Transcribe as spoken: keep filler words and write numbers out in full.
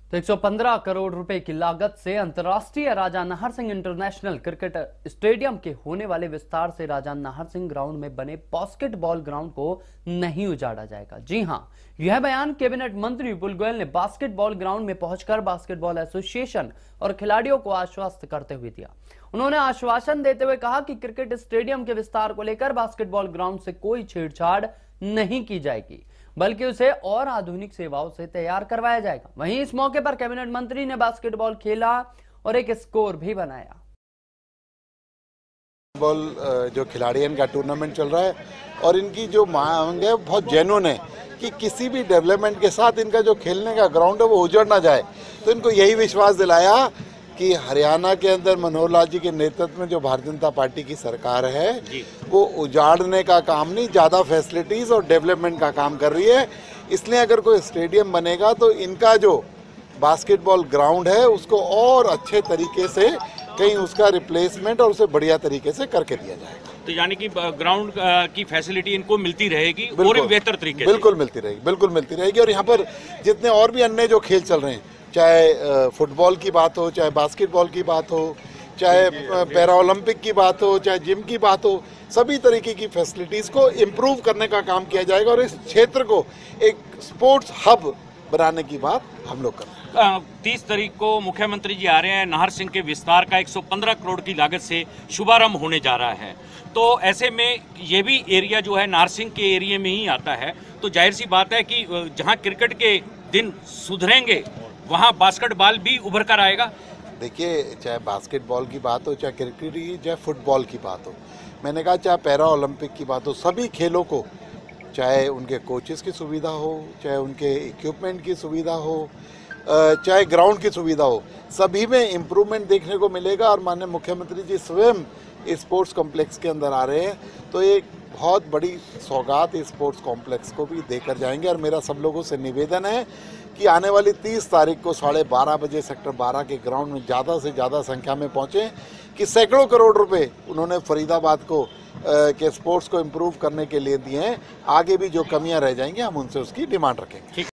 तो एक सौ पंद्रह करोड़ रुपए की लागत से अंतर्राष्ट्रीय Raja Nahar Singh international cricket stadium के होने वाले विस्तार से राजा नाहर सिंह ग्राउंड में बने बास्केटबॉल ग्राउंड को नहीं उजाड़ा जाएगा। जी हां, यह बयान कैबिनेट मंत्री विपुल गोयल ने बास्केटबॉल ग्राउंड में पहुंचकर बास्केटबॉल एसोसिएशन और खिलाड़ियों को आश्वस्त करते हुए दिया। उन्होंने आश्वासन देते हुए कहा कि क्रिकेट स्टेडियम के विस्तार को लेकर बास्केटबॉल ग्राउंड से कोई छेड़छाड़ नहीं की जाएगी, बल्कि उसे और आधुनिक सेवाओं से तैयार करवाया जाएगा। वहीं इस मौके पर कैबिनेट मंत्री ने बास्केटबॉल खेला और एक स्कोर भी बनाया। बॉल जो खिलाड़ियों का टूर्नामेंट चल रहा है और इनकी जो मांग है बहुत जेन्युइन है कि किसी भी डेवलपमेंट के साथ इनका जो खेलने का ग्राउंड है वो उजड़ ना जाए। तो इनको यही विश्वास दिलाया कि हरियाणा के अंदर मनोहर लाल जी के नेतृत्व में जो भारतीय जनता पार्टी की सरकार है वो उजाड़ने का काम नहीं, ज़्यादा फैसिलिटीज़ और डेवलपमेंट का काम कर रही है। इसलिए अगर कोई स्टेडियम बनेगा तो इनका जो बास्केटबॉल ग्राउंड है उसको और अच्छे तरीके से कहीं उसका रिप्लेसमेंट और उसे बढ़िया तरीके से करके दिया जाएगा। तो यानी कि ग्राउंड की फैसिलिटी इनको मिलती रहेगी और बेहतर तरीके से बिल्कुल मिलती रहेगी, बिल्कुल मिलती रहेगी। और यहाँ पर जितने और भी अन्य जो खेल चल रहे हैं, चाहे फुटबॉल की बात हो, चाहे बास्केटबॉल की बात हो, चाहे पैरा ओलंपिक की बात हो, चाहे जिम की बात हो, सभी तरीके की फैसिलिटीज़ को इम्प्रूव करने का काम किया जाएगा और इस क्षेत्र को एक स्पोर्ट्स हब बनाने की बात हम लोग कर रहे हैं। तीस तारीख को मुख्यमंत्री जी आ रहे हैं। नाहर सिंह के विस्तार का एक सौ पंद्रह करोड़ की लागत से शुभारंभ होने जा रहा है। तो ऐसे में ये भी एरिया जो है नाहर सिंह के एरिया में ही आता है। तो जाहिर सी बात है कि जहां क्रिकेट के दिन सुधरेंगे वहां बास्केटबॉल भी उभर कर आएगा। देखिए, चाहे बास्केटबॉल की बात हो, चाहे क्रिकेट की, चाहे फुटबॉल की बात हो, मैंने कहा चाहे पैरा ओलंपिक की बात हो, सभी खेलों को, चाहे उनके कोचेस की सुविधा हो, चाहे उनके इक्विपमेंट की सुविधा हो, चाहे ग्राउंड की सुविधा हो, सभी में इम्प्रूवमेंट देखने को मिलेगा। और माननीय मुख्यमंत्री जी स्वयं इस स्पोर्ट्स कॉम्प्लेक्स के अंदर आ रहे हैं तो एक बहुत बड़ी सौगात इस स्पोर्ट्स कॉम्प्लेक्स को भी देकर जाएंगे। और मेरा सब लोगों से निवेदन है कि आने वाली तीस तारीख को साढ़े बारह बजे सेक्टर बारह के ग्राउंड में ज़्यादा से ज़्यादा संख्या में पहुँचें कि सैकड़ों करोड़ रुपए उन्होंने फरीदाबाद को आ, के स्पोर्ट्स को इम्प्रूव करने के लिए दिए हैं। आगे भी जो कमियां रह जाएंगी हम उनसे उसकी डिमांड रखेंगे।